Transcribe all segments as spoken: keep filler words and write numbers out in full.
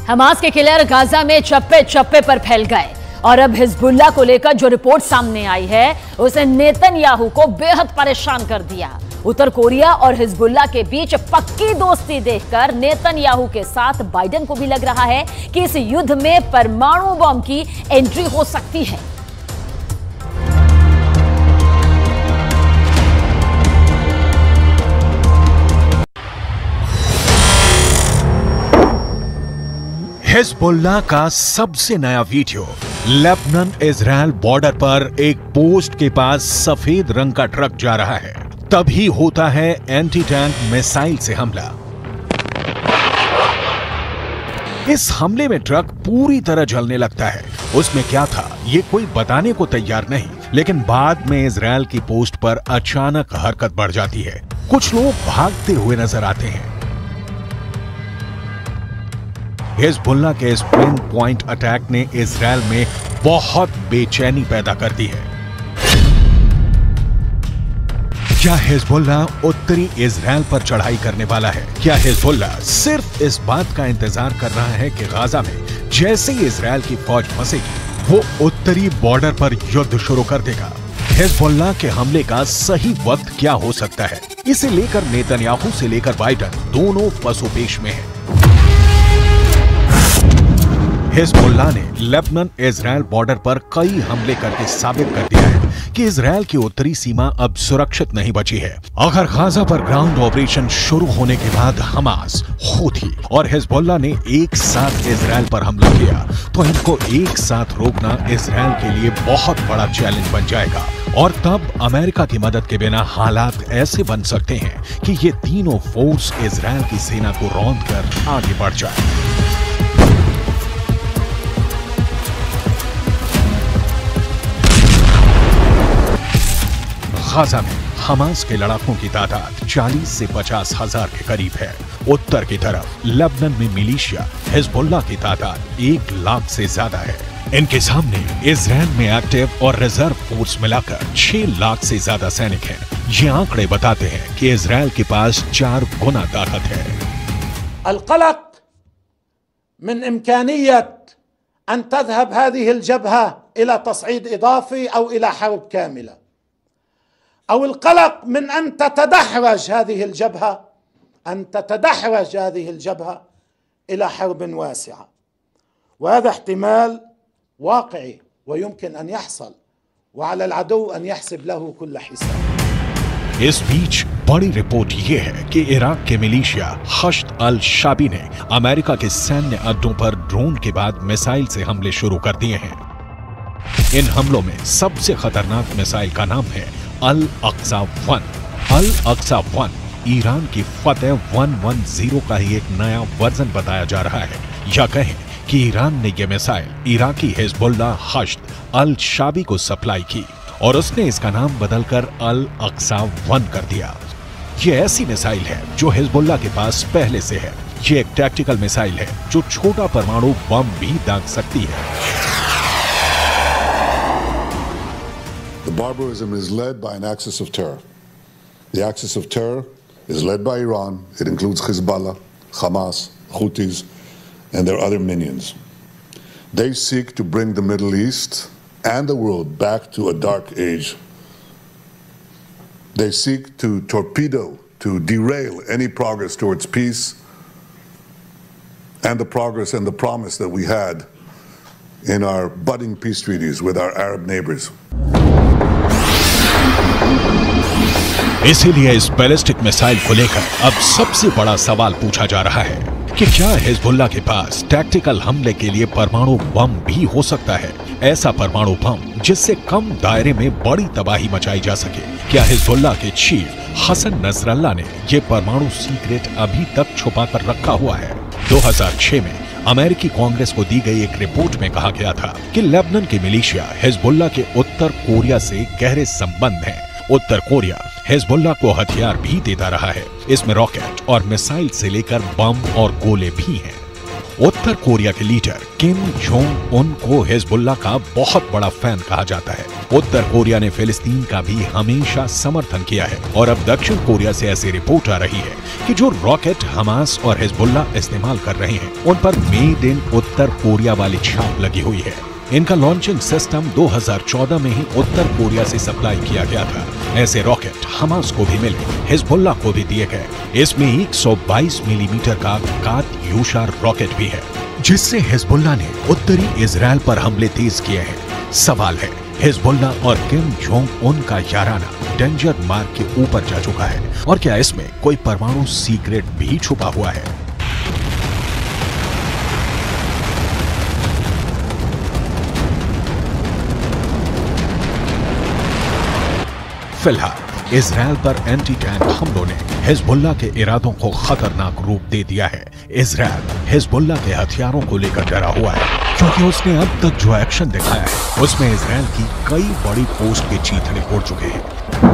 Hamas के killer Gaza में चप्पे चप्पे पर फैल गए और अब हिजबुल्लाह को लेकर जो रिपोर्ट सामने आई है उसे नेतन्याहू को बेहद परेशान कर दिया। उत्तर कोरिया और हिजबुल्लाह के बीच पक्की दोस्ती देखकर नेतन्याहू के साथ बाइडेन को भी लग रहा है कि इस युद्ध में परमाणु बम की एंट्री हो सकती है। हिजबुल्लाह का सबसे नया वीडियो। लेबनान इजराइल बॉर्डर पर एक पोस्ट के पास सफेद रंग का ट्रक जा रहा है, तभी होता है एंटी टैंक मिसाइल से हमला। इस हमले में ट्रक पूरी तरह जलने लगता है। उसमें क्या था ये कोई बताने को तैयार नहीं, लेकिन बाद में इजराइल की पोस्ट पर अचानक हरकत बढ़ जाती है। कुछ लोग भागते हुए नजर आते हैं। हिजबुल्लाह के इस पिन पॉइंट अटैक ने इजराइल में बहुत बेचैनी पैदा कर दी है। क्या हिजबुल्लाह उत्तरी इजराइल पर चढ़ाई करने वाला है? क्या हिजबुल्लाह सिर्फ इस बात का इंतजार कर रहा है कि गाजा में जैसे ही इजराइल की फौज फंसेगी वो उत्तरी बॉर्डर पर युद्ध शुरू कर देगा? हिजबुल्लाह के हमले का सही वक्त क्या हो सकता है, इसे लेकर नेतन्याहू से लेकर बाइडेन दोनों पसोपेश में हैं। हिजबुल्लाह ने लेबनान इजराइल बॉर्डर पर कई हमले करके साबित कर दिया है कि इजराइल की उत्तरी सीमा अब सुरक्षित नहीं बची है। अगर गाजा पर ग्राउंड ऑपरेशन शुरू होने के बाद हमास, हूथी और हिजबुल्लाह ने एक साथ इजराइल पर हमला किया तो इनको एक साथ रोकना इजराइल के लिए बहुत बड़ा चैलेंज बन जाएगा। और तब अमेरिका की मदद के बिना हालात ऐसे बन सकते हैं कि ये तीनों फोर्स इजराइल की सेना को रौंद कर आगे बढ़ जाए। गाजा में हमास के लड़ाकों की तादाद चालीस से पचास हजार के करीब है। उत्तर की तरफ लेबनान में मिलिशिया हिजबुल्लाह की तादाद एक लाख से ज्यादा है। इनके सामने इजराइल में एक्टिव और रिजर्व फोर्स मिलाकर छह लाख से ज्यादा सैनिक हैं। ये आंकड़े बताते हैं कि इजराइल के पास चार गुना ताकत है। القلق من إمكانية أن تذهب هذه الجبهة إلى تصعيد إضافي أو إلى حرب كاملة، أو القلق من أن تتدحرج هذه الجبهة أن تتدحرج هذه الجبهة إلى حرب واسعة، وهذا احتمال واقعي ويمكن أن يحصل، وعلى العدو أن يحسب له كل حساب। इस बीच बड़ी रिपोर्ट ये है कि इराक के मिलिशिया हश्द अल शाबी ने अमेरिका के सैन्य अड्डों पर ड्रोन के बाद मिसाइल से हमले शुरू कर दिए हैं। इन हमलों में सबसे खतरनाक मिसाइल का नाम है Al Aqsa one. Al Aqsa one Iran की फतेह एक सौ दस का ही एक नया वर्जन बताया जा रहा है, या कहें कि ईरान ने यह missile Iraqi Hezbollah Hashd al Shaabi को सप्लाई की और उसने इसका नाम बदलकर अल अक्सा वन कर दिया। यह ऐसी मिसाइल है जो हिजबुल्लाह के पास पहले से है। यह एक टैक्टिकल मिसाइल है जो छोटा परमाणु बम भी दाग सकती है। The barbarism is led by an axis of terror. The axis of terror is led by Iran. It includes Hezbollah, Hamas, Houthis, and their other minions. They seek to bring the Middle East and the world back to a dark age. They seek to torpedo, to derail any progress towards peace and the progress and the promise that we had in our budding peace treaties with our Arab neighbors. इसीलिए इस ballistic missile को लेकर अब सबसे बड़ा सवाल पूछा जा रहा है कि क्या हिजबुल्लाह के पास टैक्टिकल हमले के लिए परमाणु बम भी हो सकता है, ऐसा परमाणु बम जिससे कम दायरे में बड़ी तबाही मचाई जा सके। क्या हिजबुल्लाह के चीफ हसन नसरल्लाह ने यह परमाणु सीक्रेट अभी तक छुपा कर रखा हुआ है? दो हज़ार छह में अमेरिकी कांग्रेस को दी गई एक रिपोर्ट में कहा गया था कि लेबनान के मिलिशिया हिजबुल्लाह के उत्तर कोरिया से गहरे संबंध हैं। उत्तर कोरिया हिजबुल्लाह को हथियार भी देता रहा है। इसमें रॉकेट और मिसाइल से लेकर बम और गोले भी हैं। उत्तर कोरिया के लीडर किम जोंग उन को हिजबुल्लाह का बहुत बड़ा फैन कहा जाता है। उत्तर कोरिया ने फिलिस्तीन का भी हमेशा समर्थन किया है और अब दक्षिण कोरिया से ऐसी रिपोर्ट आ रही है कि जो रॉकेट हमास और हिजबुल्लाह इस्तेमाल कर रहे हैं उन पर मेड इन उत्तर कोरिया वाली छाप लगी हुई है। इनका लॉन्चिंग सिस्टम दो हज़ार चौदह में ही उत्तर कोरिया से सप्लाई किया गया था। ऐसे रॉकेट हमास को भी मिले, हिजबुल्लाह को भी दिए गए। इसमें एक सौ बाईस मिलीमीटर का कात्यूशा रॉकेट भी है, जिससे हिजबुल्लाह ने उत्तरी इजराइल पर हमले तेज किए हैं। सवाल है, हिजबुल्लाह और किम जोंग उन का याराना डेंजर मार्क के ऊपर जा चुका है और क्या इसमें कोई परमाणु सीक्रेट भी छुपा हुआ है? फिलहाल इजराइल पर एंटी टैंक हमलों ने हिजबुल्लाह के इरादों को खतरनाक रूप दे दिया है। इजराइल हिजबुल्लाह के हथियारों को लेकर डरा हुआ है, क्योंकि उसने अब तक जो एक्शन दिखाया है उसमें इजराइल की कई बड़ी पोस्ट के चीथड़े उड़ चुके हैं।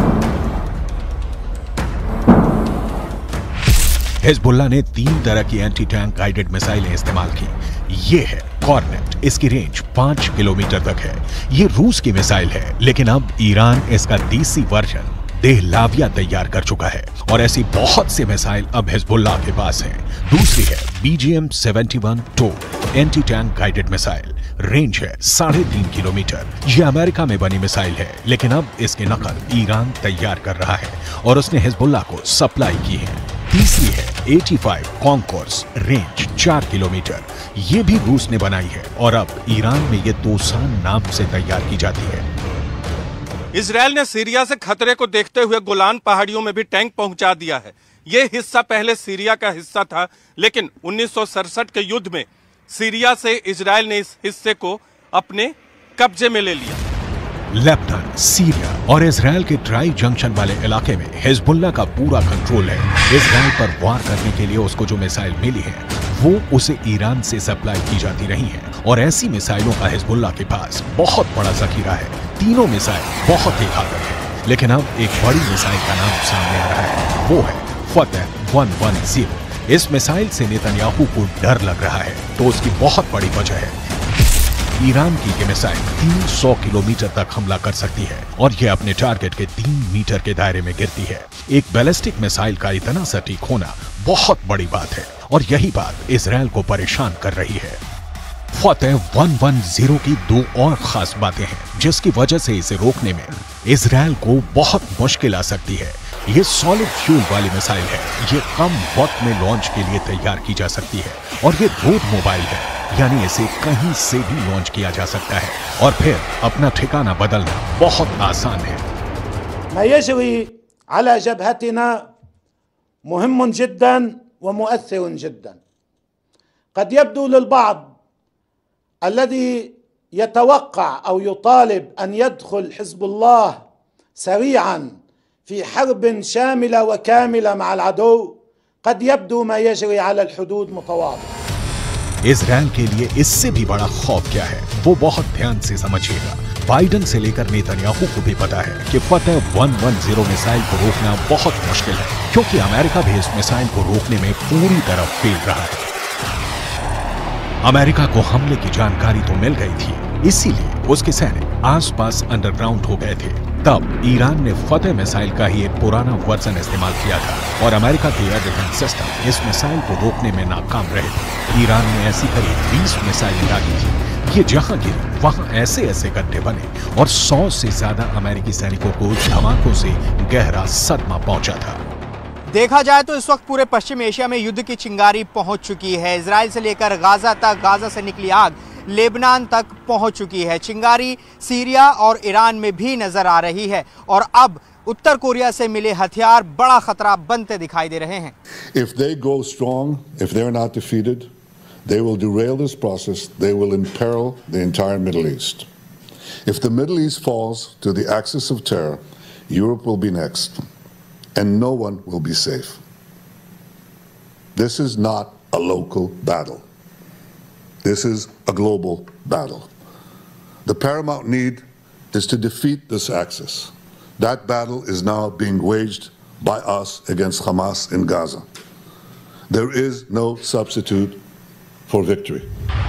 हिजबुल्लाह ने तीन तरह की एंटी टैंक गाइडेड मिसाइलें इस्तेमाल की। ये है कॉर्नेट, इसकी रेंज पांच किलोमीटर तक है। ये रूस की मिसाइल है, लेकिन अब ईरान इसका देसी वर्जन देहलाविया तैयार कर चुका है और ऐसी बहुत सी मिसाइल अब हिजबुल्लाह के पास हैं। दूसरी है B G M seventy one two anti tank guided missile, range है साढ़े तीन किलोमीटर। ये अमेरिका में बनी मिसाइल है, लेकिन अब इसकी नकल ईरान तैयार कर रहा है और उसने हिजबुल्लाह को सप्लाई की है। तीसरी है पचासी कॉन्कोर्स, रेंज चार किलोमीटर। ये भी रूस ने बनाई है और अब ईरान में ये तोसान नाम से तैयार की जाती है। इजराइल ने सीरिया से खतरे को देखते हुए गोलान पहाड़ियों में भी टैंक पहुंचा दिया है। ये हिस्सा पहले सीरिया का हिस्सा था, लेकिन उन्नीस सौ सड़सठ के युद्ध में सीरिया से इजराइल ने इस हिस्से को अपने कब्जे में ले लिया। लेबनान, सीरिया और इजराइल के ट्राई जंक्शन वाले इलाके में हिजबुल्लाह का पूरा कंट्रोल है। इजराइल पर वार करने के लिए उसको जो मिसाइल मिली है वो उसे ईरान से सप्लाई की जाती रही है और ऐसी मिसाइलों का हिजबुल्लाह के पास बहुत बड़ा जखीरा है। तीनों मिसाइल बहुत ही घातक है, लेकिन अब एक बड़ी मिसाइल का नाम सामने आ रहा है, वो है फतह एक सौ दस। इस मिसाइल से नेतन्याहू को डर लग रहा है, तो उसकी बहुत बड़ी वजह है ईरान की ये मिसाइल तीन सौ किलोमीटर तक हमला कर सकती है और ये अपने टारगेट के तीन मीटर के दायरे में गिरती है। एक बैलिस्टिक मिसाइल का इतना सटीक होना बहुत बड़ी बात है और यही बात इजराइल को परेशान कर रही है। फतह एक सौ दस की दो और खास बातें हैं जिसकी वजह से इसे रोकने में इजराइल को बहुत मुश्किल आ सकती है। ये सॉलिड फ्यूल वाली मिसाइल है, ये कम वक्त में लॉन्च के लिए तैयार की जा सकती है और ये रोड मोबाइल है, यानी इसे कहीं से भी लॉन्च किया जा सकता है और फिर अपना ठिकाना बदलना बहुत आसान है। ما يجري على جبهتنا مهم جدا ومؤثر جدا. قد يبدو للبعض الذي يتوقع أو يطالب أن يدخل حزب الله سريعا في حرب شاملة وكاملة مع العدو قد يبدو ما يجري على الحدود متواضع. इजराइल के लिए इससे भी बड़ा खौफ क्या है वो बहुत ध्यान से समझिएगा। बाइडेन से लेकर नेतन्याहू को भी पता है कि फतह एक सौ दस मिसाइल को रोकना बहुत मुश्किल है, क्योंकि अमेरिका भी इस मिसाइल को रोकने में पूरी तरह फेल रहा है। अमेरिका को हमले की जानकारी तो मिल गई थी, इसीलिए उसके सैनिक आसपास अंडरग्राउंड हो गए थे। तब ईरान ने फतह मिसाइल का ही एक पुराना वर्जन इस्तेमाल किया था और अमेरिका के एयर डिफेंस सिस्टम इस मिसाइल को रोकने में नाकाम रहे थे। ईरान ने ऐसी करीब बीस मिसाइलें दागी थी। ये जहां गिरी वहां ऐसे ऐसे गड्ढे बने और सौ से ज्यादा अमेरिकी सैनिकों को धमाकों से गहरा सदमा पहुंचा था। देखा जाए तो इस वक्त पूरे पश्चिम एशिया में युद्ध की चिंगारी पहुंच चुकी है। इजराइल से लेकर गाजा तक, गाजा से निकली आग लेबनान तक पहुंच चुकी है। चिंगारी सीरिया और ईरान में भी नजर आ रही है और अब उत्तर कोरिया से मिले हथियार बड़ा खतरा बनते दिखाई दे रहे हैं। If they go strong, if they're not defeated, they will derail this process. They will imperil the entire Middle East. If the Middle East falls to the axis of terror, Europe will be next, and no one will be safe. This is not a local battle. This is a global battle. The paramount need is to defeat this axis. That battle is now being waged by us against Hamas in Gaza. There is no substitute for victory.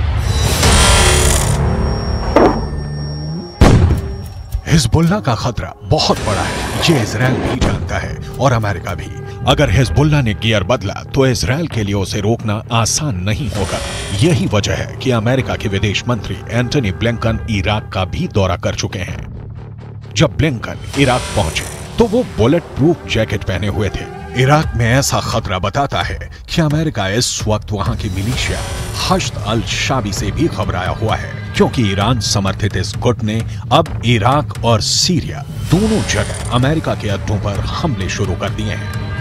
Hezbollah का खतरा बहुत बड़ा है, ये Israel भी जानता है और अमेरिका भी। अगर हिजबुल्लाह ने गियर बदला तो इजराइल के लिए उसे रोकना आसान नहीं होगा। यही वजह है कि अमेरिका के विदेश मंत्री एंटनी ब्लिंकन इराक का भी दौरा कर चुके हैं। जब ब्लिंकन इराक पहुंचे तो वो बुलेट प्रूफ जैकेट पहने हुए थे। इराक में ऐसा खतरा बताता है कि अमेरिका इस वक्त वहां की मिलिशिया हश्द अल शाबी से भी घबराया हुआ है, क्योंकि ईरान समर्थित इस गुट ने अब इराक और सीरिया दोनों जगह अमेरिका के अड्डों पर हमले शुरू कर दिए हैं।